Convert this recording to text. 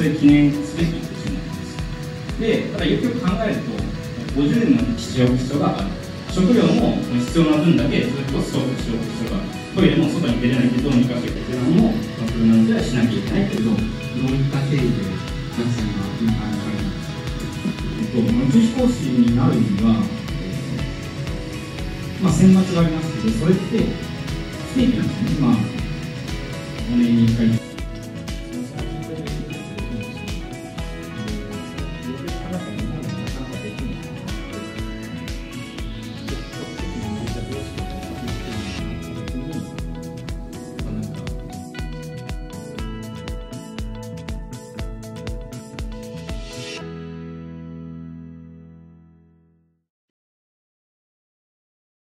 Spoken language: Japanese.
で記念すべき年になります。で、ただよくよく考えると、50年の必要がある。食料も必要な分だけずっとストックしておく必要がある。トイレも外に出れないけど、どうにかしてくれるのも、そのなんではしなきゃいけないけど、どういった経緯で皆さんが今考えられますか？宇宙飛行士になるには、選抜がありますけど、それって不定期なんですね。5年に1回、10